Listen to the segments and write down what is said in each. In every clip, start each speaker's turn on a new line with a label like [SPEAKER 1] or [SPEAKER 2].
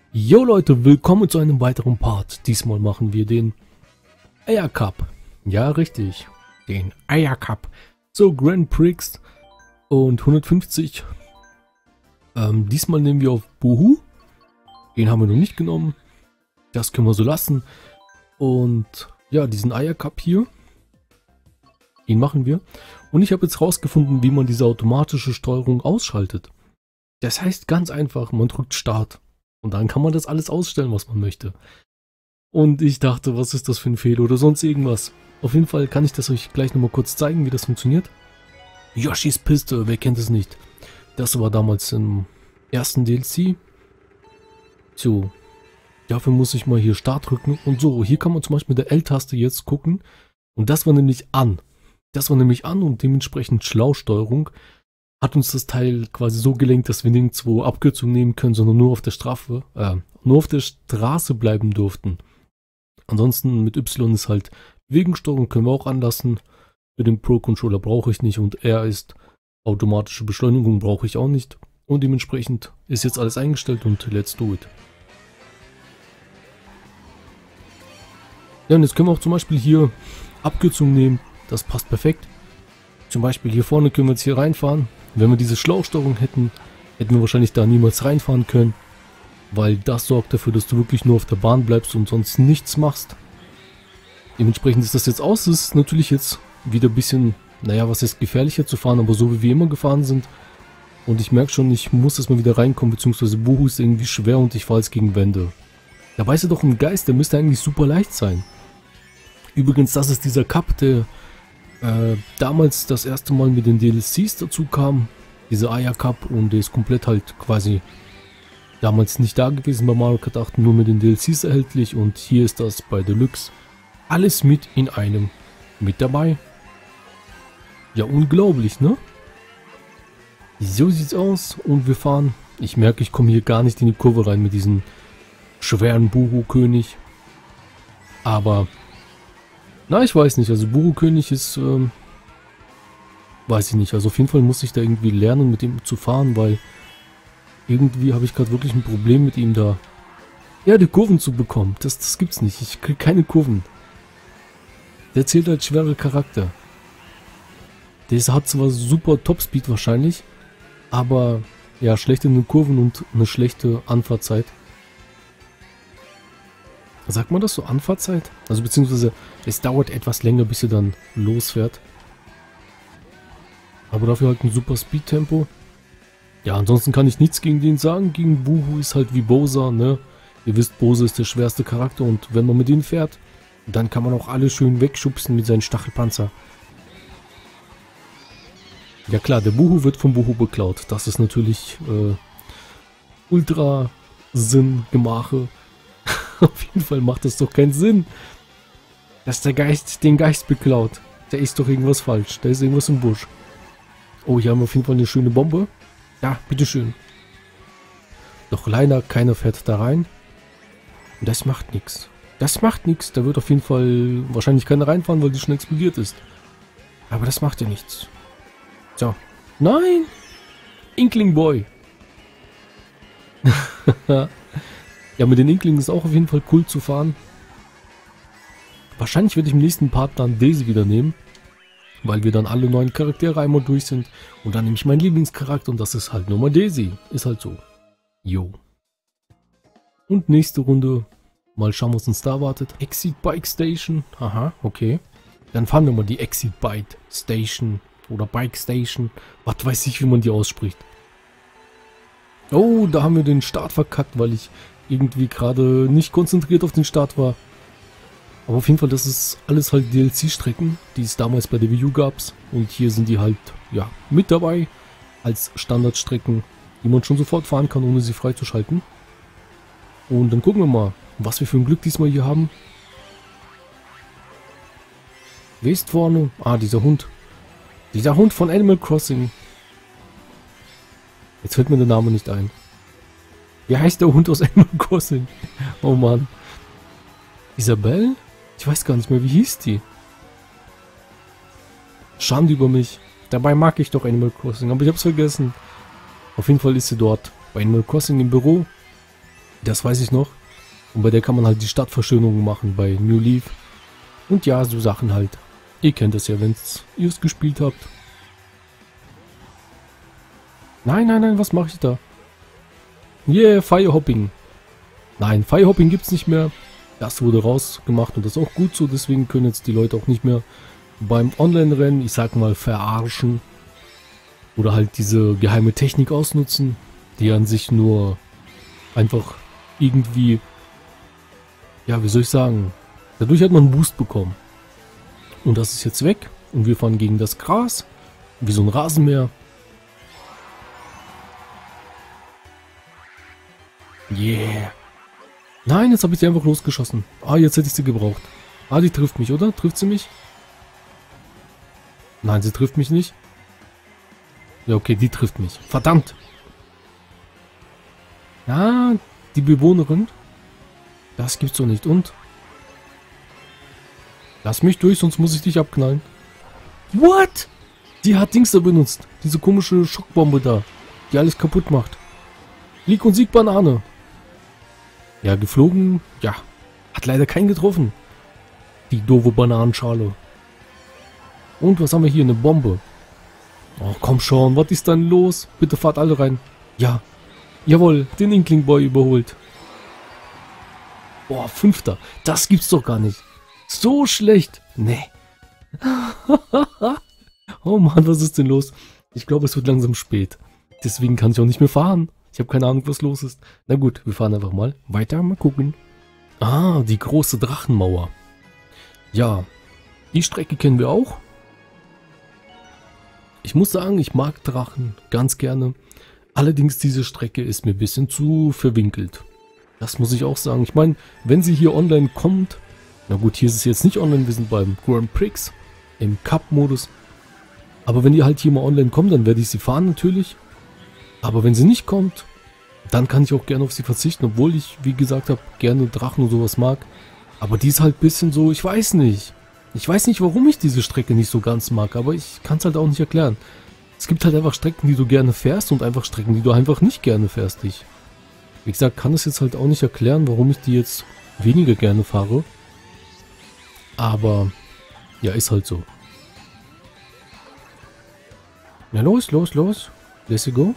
[SPEAKER 1] Jo Leute, willkommen zu einem weiteren Part. Diesmal machen wir den Eier Cup. Ja, richtig. Den Eier Cup. So, Grand Prix und 150. Diesmal nehmen wir auf Buhu. Den haben wir noch nicht genommen. Das können wir so lassen. Und ja, diesen Eier Cup hier. Den machen wir. Und ich habe jetzt rausgefunden, wie man diese automatische Steuerung ausschaltet. Das heißt ganz einfach, man drückt Start. Und dann kann man das alles ausstellen, was man möchte. Und ich dachte, was ist das für ein Fehler oder sonst irgendwas. Auf jeden Fall kann ich das euch gleich nochmal kurz zeigen, wie das funktioniert. Yoshis Piste, wer kennt es nicht? Das war damals im ersten DLC. So, dafür muss ich mal hier Start drücken. Und so, hier kann man zum Beispiel mit der L-Taste jetzt gucken. Und das war nämlich an. Das war nämlich an und dementsprechend Schlausteuerung. Hat uns das Teil quasi so gelenkt, dass wir nirgendwo Abkürzung nehmen können, sondern nur auf der Straße bleiben durften. Ansonsten mit Y ist halt Bewegungssteuerung, können wir auch anlassen. Für den Pro-Controller brauche ich nicht und R ist automatische Beschleunigung, brauche ich auch nicht. Und dementsprechend ist jetzt alles eingestellt und let's do it. Ja, und jetzt können wir auch zum Beispiel hier Abkürzung nehmen, das passt perfekt. Zum Beispiel hier vorne können wir jetzt hier reinfahren. Wenn wir diese Schlausteuerung hätten, hätten wir wahrscheinlich da niemals reinfahren können, weil das sorgt dafür, dass du wirklich nur auf der Bahn bleibst und sonst nichts machst. Dementsprechend ist das jetzt aus. Es ist natürlich jetzt wieder ein bisschen, naja, was ist gefährlicher zu fahren, aber so wie wir immer gefahren sind. Und ich merke schon, ich muss erstmal wieder reinkommen, beziehungsweise Buhu ist irgendwie schwer und ich fahre jetzt gegen Wände. Da weiß er doch im Geist, der müsste eigentlich super leicht sein. Übrigens, das ist dieser Cup, der damals das erste Mal mit den DLCs dazu kam, dieser Eier Cup, und der ist komplett halt quasi damals nicht da gewesen bei Mario Kart 8, nur mit den DLCs erhältlich, und hier ist das bei Deluxe alles mit in einem mit dabei. Ja, unglaublich, ne? So sieht's aus und wir fahren. Ich merke, ich komme hier gar nicht in die Kurve rein mit diesem schweren Buhu-König, aber na, ich weiß nicht, also Buhu-König ist, weiß ich nicht, also auf jeden Fall muss ich da irgendwie lernen, mit ihm zu fahren, weil irgendwie habe ich gerade wirklich ein Problem mit ihm da, ja, die Kurven zu bekommen. Das gibt's nicht, ich kriege keine Kurven. Der zählt als schwerer Charakter. Der hat zwar super Topspeed wahrscheinlich, aber ja, schlechte Kurven und eine schlechte Anfahrtzeit. Sagt man das so, Anfahrtzeit? Also beziehungsweise es dauert etwas länger, bis er dann losfährt. Aber dafür halt ein super Speed-Tempo. Ja, ansonsten kann ich nichts gegen den sagen. Gegen Buhu ist halt wie Bowser, ne? Ihr wisst, Bowser ist der schwerste Charakter und wenn man mit denen fährt, dann kann man auch alle schön wegschubsen mit seinen Stachelpanzer. Ja klar, der Buhu wird vom Buhu beklaut. Das ist natürlich ultra Sinn-Gemache. Auf jeden Fall macht das doch keinen Sinn, dass der Geist den Geist beklaut. Da ist doch irgendwas falsch. Da ist irgendwas im Busch. Oh, hier haben wir auf jeden Fall eine schöne Bombe. Ja, bitteschön. Doch leider, keiner fährt da rein. Und das macht nichts. Das macht nichts. Da wird auf jeden Fall wahrscheinlich keiner reinfahren, weil die schon explodiert ist. Aber das macht ja nichts. So. Nein! Inkling Boy. Ja, mit den Inklingen ist auch auf jeden Fall cool zu fahren. Wahrscheinlich werde ich im nächsten Part dann Daisy wieder nehmen, weil wir dann alle neuen Charaktere einmal durch sind. Und dann nehme ich meinen Lieblingscharakter und das ist halt nur mal Daisy. Ist halt so. Jo. Und nächste Runde. Mal schauen, was uns da erwartet. Exit Bike Station. Aha, okay. Dann fahren wir mal die Exit Bike Station oder Bike Station. Was weiß ich, wie man die ausspricht. Oh, da haben wir den Start verkackt, weil ich irgendwie gerade nicht konzentriert auf den Start war. Aber auf jeden Fall, das ist alles halt DLC-Strecken, die es damals bei der Wii U gab. Und hier sind die halt, ja, mit dabei als Standardstrecken, die man schon sofort fahren kann, ohne sie freizuschalten. Und dann gucken wir mal, was wir für ein Glück diesmal hier haben. Wer ist vorne? Ah, dieser Hund. Dieser Hund von Animal Crossing. Jetzt fällt mir der Name nicht ein. Wie heißt der Hund aus Animal Crossing? Oh Mann. Isabelle? Ich weiß gar nicht mehr, wie hieß die? Schande über mich. Dabei mag ich doch Animal Crossing, aber ich hab's vergessen. Auf jeden Fall ist sie dort bei Animal Crossing im Büro. Das weiß ich noch. Und bei der kann man halt die Stadtverschönerung machen bei New Leaf. Und ja, so Sachen halt. Ihr kennt das ja, wenn ihr es gespielt habt. Nein, nein, nein, was mache ich da? Yeah, Firehopping. Nein, Firehopping gibt's nicht mehr. Das wurde rausgemacht und das ist auch gut so. Deswegen können jetzt die Leute auch nicht mehr beim Online-Rennen, ich sag mal, verarschen. Oder halt diese geheime Technik ausnutzen, die an sich nur einfach irgendwie, ja, wie soll ich sagen, dadurch hat man einen Boost bekommen. Und das ist jetzt weg und wir fahren gegen das Gras, wie so ein Rasenmäher. Yeah. Nein, jetzt habe ich sie einfach losgeschossen. Ah, jetzt hätte ich sie gebraucht. Ah, die trifft mich, oder? Trifft sie mich? Nein, sie trifft mich nicht. Ja, okay, die trifft mich. Verdammt! Ja, die Bewohnerin. Das gibt's doch nicht. Und? Lass mich durch, sonst muss ich dich abknallen. What? Die hat Dings da benutzt. Diese komische Schockbombe da. Die alles kaputt macht. Lieg und Sieg Banane. Ja, geflogen. Ja. Hat leider keinen getroffen. Die doofe Bananenschale. Und was haben wir hier? Eine Bombe. Oh, komm schon. Was ist denn los? Bitte fahrt alle rein. Ja. Jawohl, den Inkling Boy überholt. Boah, 5. Das gibt's doch gar nicht. So schlecht. Nee. Oh Mann, was ist denn los? Ich glaube, es wird langsam spät. Deswegen kann ich auch nicht mehr fahren. Ich habe keine Ahnung, was los ist. Na gut, wir fahren einfach mal weiter. Mal gucken. Ah, die große Drachenmauer. Ja, die Strecke kennen wir auch. Ich muss sagen, ich mag Drachen ganz gerne. Allerdings, diese Strecke ist mir ein bisschen zu verwinkelt. Das muss ich auch sagen. Ich meine, wenn sie hier online kommt... Na gut, hier ist es jetzt nicht online, wir sind beim Grand Prix im Cup-Modus. Aber wenn die halt hier mal online kommt, dann werde ich sie fahren natürlich. Aber wenn sie nicht kommt, dann kann ich auch gerne auf sie verzichten, obwohl ich, wie gesagt habe, gerne Drachen und sowas mag. Aber die ist halt ein bisschen so, ich weiß nicht. Ich weiß nicht, warum ich diese Strecke nicht so ganz mag, aber ich kann es halt auch nicht erklären. Es gibt halt einfach Strecken, die du gerne fährst und einfach Strecken, die du einfach nicht gerne fährst. Ich, wie gesagt, kann es jetzt halt auch nicht erklären, warum ich die jetzt weniger gerne fahre. Aber, ja, ist halt so. Na los, los, los. Let's go.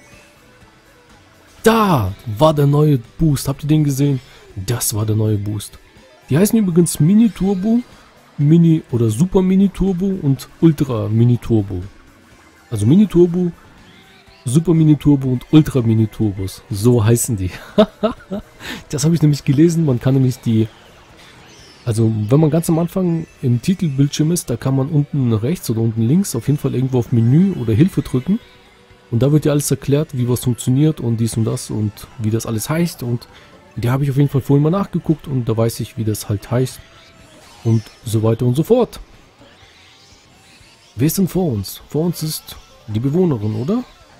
[SPEAKER 1] Da war der neue Boost. Habt ihr den gesehen? Das war der neue Boost. Die heißen übrigens Mini Turbo, Mini oder Super Mini Turbo und Ultra Mini Turbo. Also Mini Turbo, Super Mini Turbo und Ultra Mini Turbos. So heißen die. Das habe ich nämlich gelesen. Man kann nämlich die... Also wenn man ganz am Anfang im Titelbildschirm ist, da kann man unten rechts oder unten links auf jeden Fall irgendwo auf Menü oder Hilfe drücken. Und da wird ja alles erklärt, wie was funktioniert und dies und das und wie das alles heißt. Und die habe ich auf jeden Fall vorhin mal nachgeguckt und da weiß ich, wie das halt heißt. Und so weiter und so fort. Wer ist denn vor uns? Vor uns ist die Bewohnerin, oder?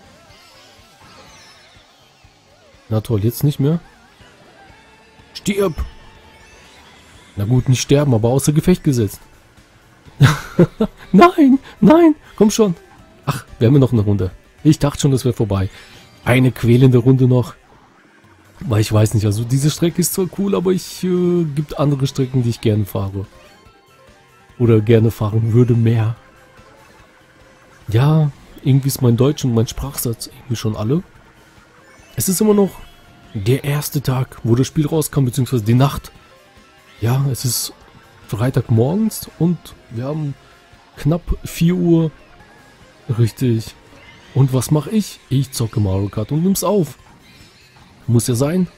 [SPEAKER 1] Na toll, jetzt nicht mehr. Stirb! Na gut, nicht sterben, aber außer Gefecht gesetzt. Nein, nein, komm schon. Ach, wir haben ja noch eine Runde. Ich dachte schon, das wäre vorbei. Eine quälende Runde noch. Weil ich weiß nicht, also diese Strecke ist zwar cool, aber gibt andere Strecken, die ich gerne fahre. Oder gerne fahren würde mehr. Ja, irgendwie ist mein Deutsch und mein Sprachsatz irgendwie schon alle. Es ist immer noch der erste Tag, wo das Spiel rauskam, beziehungsweise die Nacht. Ja, es ist Freitagmorgens und wir haben knapp 4 Uhr. Richtig. Und was mache ich? Ich zocke Mario Kart und nimm's auf. Muss ja sein.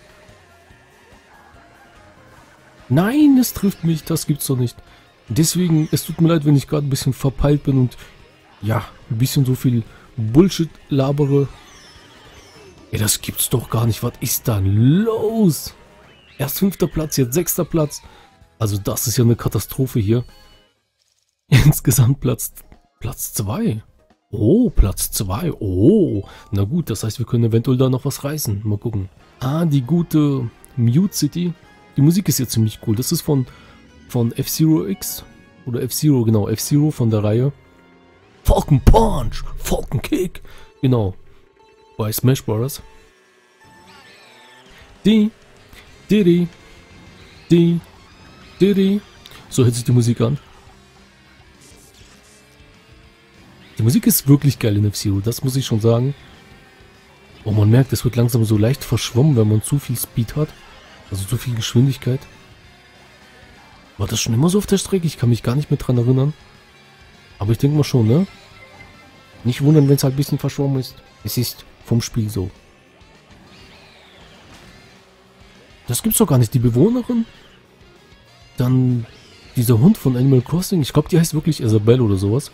[SPEAKER 1] Nein, es trifft mich. Das gibt's doch nicht. Deswegen, es tut mir leid, wenn ich gerade ein bisschen verpeilt bin und ja, ein bisschen so viel Bullshit labere. Ey, das gibt's doch gar nicht. Was ist da los? Erst 5. Platz, jetzt 6. Platz. Also das ist ja eine Katastrophe hier. Insgesamt Platz 2. Oh, Platz 2. Oh, na gut, das heißt, wir können eventuell da noch was reißen. Mal gucken. Ah, die gute Mute City. Die Musik ist ja ziemlich cool. Das ist von F-Zero X. Oder F-Zero, genau. F-Zero von der Reihe. Falcon Punch, Falcon Kick. Genau. Bei Smash Bros. Die Diri, di, diri. So hört sich die Musik an. Die Musik ist wirklich geil in F-Zero, das muss ich schon sagen. Oh, man merkt, es wird langsam so leicht verschwommen, wenn man zu viel Speed hat. Also zu viel Geschwindigkeit. War das schon immer so auf der Strecke? Ich kann mich gar nicht mehr dran erinnern. Aber ich denke mal schon, ne? Nicht wundern, wenn es halt ein bisschen verschwommen ist. Es ist vom Spiel so. Das gibt's doch gar nicht. Die Bewohnerin. Dann dieser Hund von Animal Crossing. Ich glaube, die heißt wirklich Isabelle oder sowas.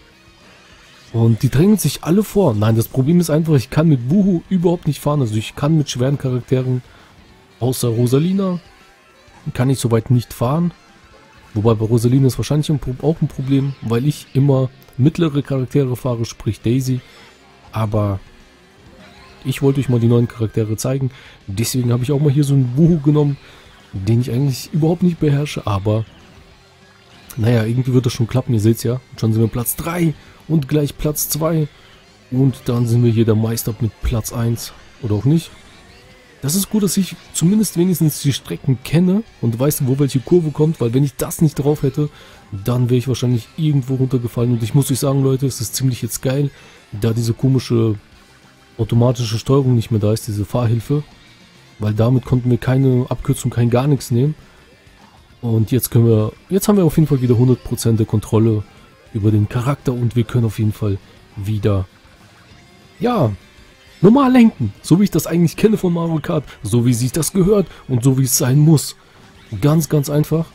[SPEAKER 1] Und die drängen sich alle vor. Nein, das Problem ist einfach, ich kann mit Buhu überhaupt nicht fahren. Also ich kann mit schweren Charakteren, außer Rosalina, kann ich soweit nicht fahren. Wobei bei Rosalina ist wahrscheinlich auch ein Problem, weil ich immer mittlere Charaktere fahre, sprich Daisy. Aber ich wollte euch mal die neuen Charaktere zeigen. Deswegen habe ich auch mal hier so einen Buhu genommen, den ich eigentlich überhaupt nicht beherrsche. Aber naja, irgendwie wird das schon klappen. Ihr seht es ja. Schon sind wir Platz 3 und gleich Platz 2. Und dann sind wir hier der Meister mit Platz 1. Oder auch nicht. Das ist gut, dass ich zumindest wenigstens die Strecken kenne und weiß, wo welche Kurve kommt, weil wenn ich das nicht drauf hätte, dann wäre ich wahrscheinlich irgendwo runtergefallen. Und ich muss euch sagen, Leute, es ist ziemlich jetzt geil, da diese komische automatische Steuerung nicht mehr da ist, diese Fahrhilfe. Weil damit konnten wir keine Abkürzung, kein gar nichts nehmen. Und jetzt haben wir auf jeden Fall wieder 100% der Kontrolle über den Charakter und wir können auf jeden Fall wieder, ja, normal lenken, so wie ich das eigentlich kenne von Mario Kart, so wie sich das gehört und so wie es sein muss. Ganz, ganz einfach.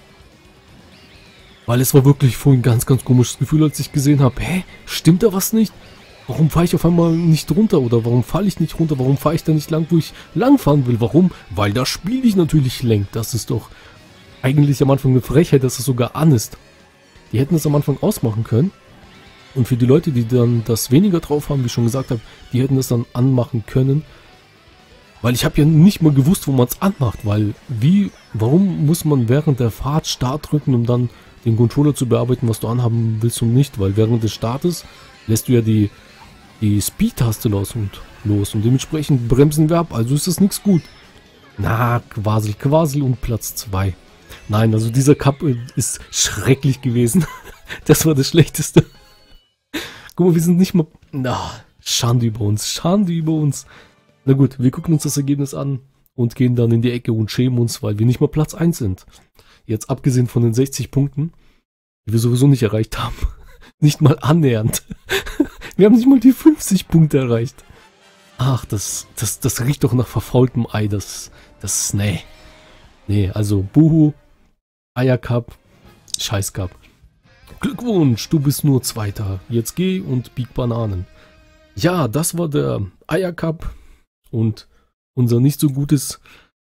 [SPEAKER 1] Weil es war wirklich vorhin ein ganz, ganz komisches Gefühl, als ich gesehen habe, hä, stimmt da was nicht? Warum fahre ich auf einmal nicht runter oder warum falle ich nicht runter? Warum fahre ich da nicht lang, wo ich lang fahren will? Warum? Weil das Spiel dich natürlich lenkt. Das ist doch eigentlich am Anfang eine Frechheit, dass es sogar an ist. Die hätten es am Anfang ausmachen können. Und für die Leute, die dann das weniger drauf haben, wie ich schon gesagt habe, die hätten das dann anmachen können. Weil ich habe ja nicht mal gewusst, wo man es anmacht. Weil warum muss man während der Fahrt Start drücken, um dann den Controller zu bearbeiten, was du anhaben willst und nicht? Weil während des Startes lässt du ja die Speed-Taste los und dementsprechend bremsen wir ab. Also ist das nichts gut. Na, Quasel und Platz 2. Nein, also dieser Cup ist schrecklich gewesen. Das war das Schlechteste. Guck mal, wir sind nicht mal... Na, Schande über uns, Schande über uns. Na gut, wir gucken uns das Ergebnis an und gehen dann in die Ecke und schämen uns, weil wir nicht mal Platz 1 sind. Jetzt abgesehen von den 60 Punkten, die wir sowieso nicht erreicht haben. Nicht mal annähernd. Wir haben nicht mal die 50 Punkte erreicht. Ach, das riecht doch nach verfaultem Ei. Nee. Nee, also Buhu, Eiercup, Scheißcup. Glückwunsch, du bist nur Zweiter. Jetzt geh und bieg Bananen. Ja, das war der Eiercup und unser nicht so gutes,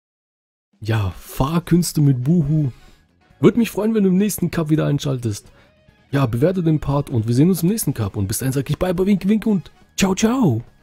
[SPEAKER 1] ja, Fahrkünste mit Buhu. Würde mich freuen, wenn du im nächsten Cup wieder einschaltest. Ja, bewerte den Part und wir sehen uns im nächsten Cup. Und bis dahin sage ich bye, bye, wink, wink und ciao, ciao.